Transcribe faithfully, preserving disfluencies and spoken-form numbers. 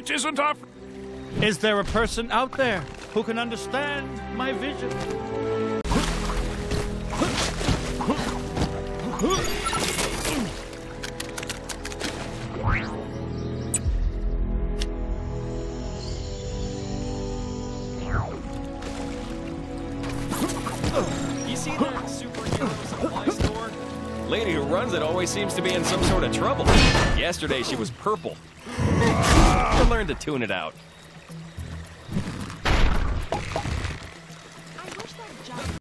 which isn't our... Is there a person out there who can understand my vision? You see that superhero supply store? Lady who runs it always seems to be in some sort of trouble. Yesterday she was purple. You learn to tune it out.